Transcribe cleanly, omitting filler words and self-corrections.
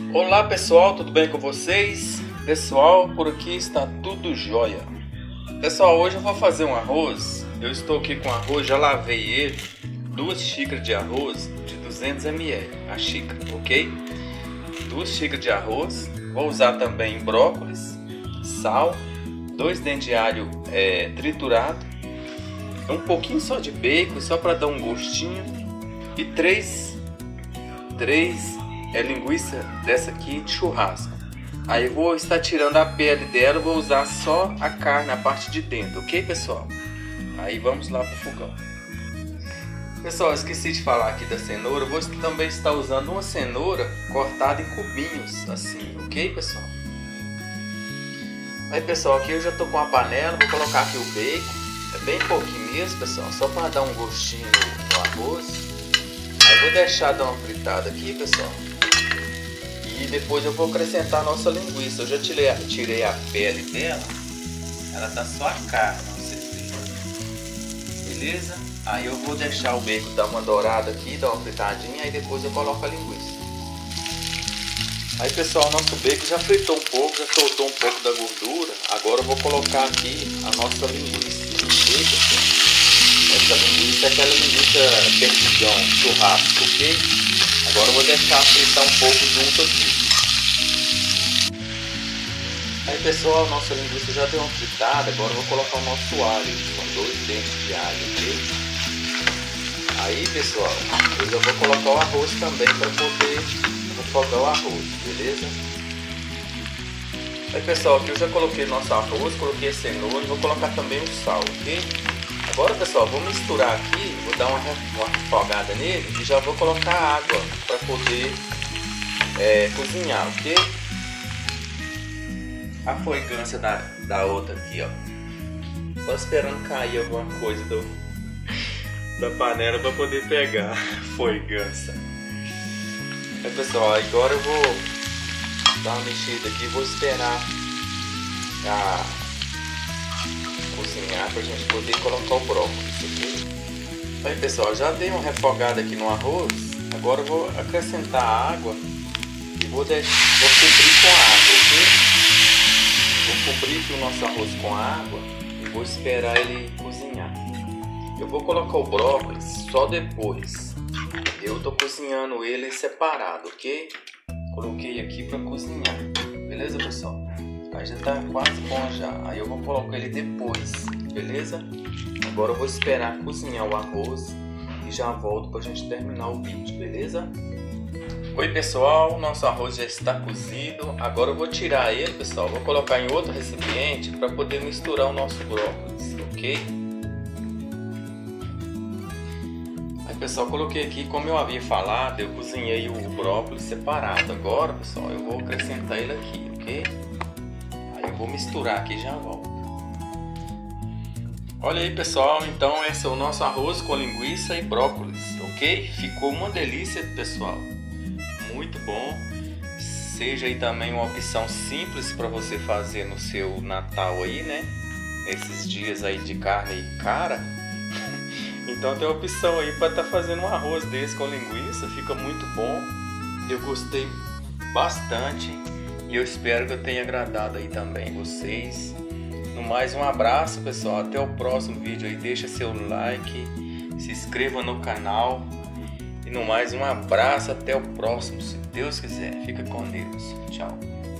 Olá pessoal, tudo bem com vocês? Pessoal, por aqui está tudo jóia. Pessoal, hoje eu vou fazer um arroz. Eu estou aqui com arroz, já lavei ele. 2 xícaras de arroz de 200 ml, a xícara, ok? 2 xícaras de arroz. Vou usar também brócolis, sal, 2 dentes de alho triturado, um pouquinho só de bacon, só para dar um gostinho, e 3 linguiça dessa aqui de churrasco. Aí eu vou estar tirando a pele dela, vou usar só a carne, a parte de dentro, ok pessoal? Aí vamos lá pro fogão. Pessoal, esqueci de falar aqui da cenoura, eu vou também estar usando uma cenoura cortada em cubinhos, assim, ok pessoal? Aí pessoal, aqui eu já tô com a panela, vou colocar aqui o bacon, é bem pouquinho mesmo pessoal, só para dar um gostinho no arroz. Aí vou deixar dar uma fritada aqui pessoal. E depois eu vou acrescentar a nossa linguiça. Eu já tirei a pele dela. Ela tá só a carne, vocês verem. Beleza? Aí eu vou deixar o bacon dar uma dourada aqui, dar uma fritadinha. Aí depois eu coloco a linguiça. Aí pessoal, nosso bacon já fritou um pouco, já soltou um pouco da gordura. Agora eu vou colocar aqui a nossa linguiça. Ok, pessoal? Essa linguiça é aquela linguiça perdigão, churrasco, ok? Agora eu vou deixar fritar um pouco junto aqui. Aí pessoal, nossa linguiça já deu uma fritada, agora eu vou colocar o nosso alho, com 2 dentes de alho, ok? Aí pessoal, eu já vou colocar o arroz também para poder refogar o arroz, beleza? Aí pessoal, aqui eu já coloquei nosso arroz, coloquei a cenoura e vou colocar também o sal, ok? Agora pessoal, vou misturar aqui, vou dar uma refogada nele e já vou colocar água para poder cozinhar, ok? A folgância da outra aqui, ó. Só esperando cair alguma coisa da panela para poder pegar a folgância. Aí pessoal, agora eu vou dar uma mexida aqui, vou esperar cozinhar pra gente poder colocar o brócolis aqui. Aí pessoal, já dei uma refogada aqui no arroz. Agora eu vou acrescentar a água e vou cobrir com a água, ok? Vou cobrir aqui o nosso arroz com a água e vou esperar ele cozinhar. Eu vou colocar o brócolis só depois. Eu tô cozinhando ele separado, ok? Coloquei aqui para cozinhar, beleza pessoal? Aí já tá quase bom já. Aí eu vou colocar ele depois, beleza? Agora eu vou esperar cozinhar o arroz e já volto pra gente terminar o vídeo, beleza? Oi pessoal, nosso arroz já está cozido. Agora eu vou tirar ele, pessoal. Vou colocar em outro recipiente para poder misturar o nosso brócolis, ok? Aí pessoal, coloquei aqui, como eu havia falado, eu cozinhei o brócolis separado. Agora pessoal, eu vou acrescentar ele aqui, ok? Vou misturar aqui e já volto. Olha aí pessoal, então esse é o nosso arroz com linguiça e brócolis, ok? Ficou uma delícia pessoal, muito bom. Seja aí também uma opção simples para você fazer no seu Natal aí, né? Nesses dias aí de carne cara. Então tem a opção aí para estar fazendo um arroz desse com linguiça, fica muito bom. Eu gostei bastante. E eu espero que eu tenha agradado aí também vocês. No mais, um abraço pessoal, até o próximo vídeo aí, deixa seu like, se inscreva no canal. E no mais, um abraço, até o próximo, se Deus quiser. Fica com Deus, tchau.